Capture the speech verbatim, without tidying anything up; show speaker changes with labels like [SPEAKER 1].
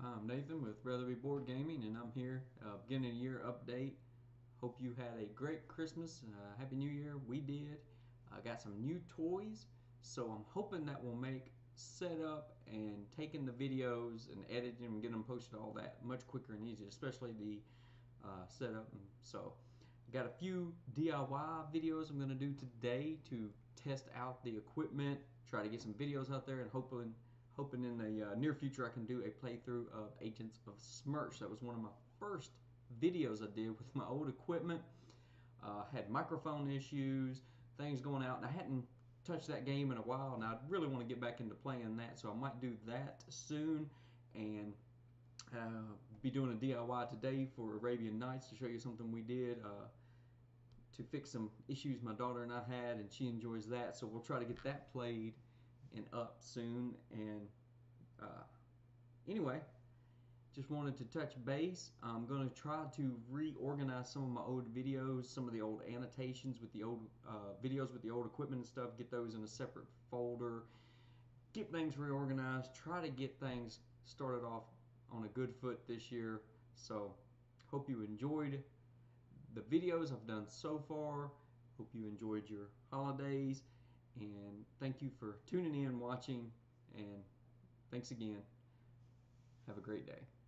[SPEAKER 1] I'm Nathan with Rather Be Bored Gaming, and I'm here, uh, beginning of year update. Hope you had a great Christmas. Uh, Happy New Year. We did. I uh, got some new toys, so I'm hoping that will make setup and taking the videos and editing and getting them posted, all that much quicker and easier, especially the uh, setup. And so, I got a few D I Y videos I'm going to do today to test out the equipment, try to get some videos out there, and hoping hoping in the uh, near future I can do a playthrough of Agents of Smersh. That was one of my first videos I did with my old equipment. Uh, had microphone issues, things going out, and I hadn't touched that game in a while, and I really want to get back into playing that, so I might do that soon. And uh, be doing a D I Y today for Arabian Nights to show you something we did uh, to fix some issues my daughter and I had, and she enjoys that, so we'll try to get that played and up soon. And uh, anyway, just wanted to touch base. I'm going to try to reorganize some of my old videos, some of the old annotations with the old uh, videos with the old equipment and stuff, get those in a separate folder, get things reorganized, try to get things started off on a good foot this year. So hope you enjoyed the videos I've done so far. Hope you enjoyed your holidays, and thank you for tuning in, watching, and thanks again. Have a great day.